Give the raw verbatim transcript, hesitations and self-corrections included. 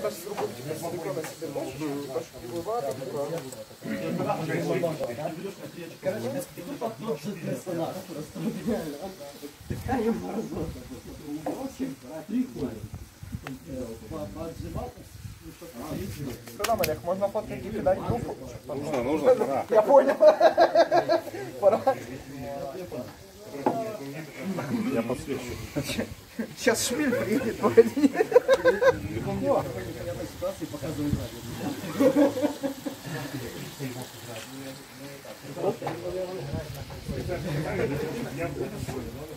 можно с другой стороны на себе носишь, типа шпилевато, типа... Короче, это подточный персонаж. Просто реально. Такая морозота. Поотжиматься. Что там, Олег, можно фотки кидать в группу? Нужно, нужно, пора. Я понял. Пора. Я подсвечу. Сейчас Шмель приедет, погоди. Я на ситуации показываю радио.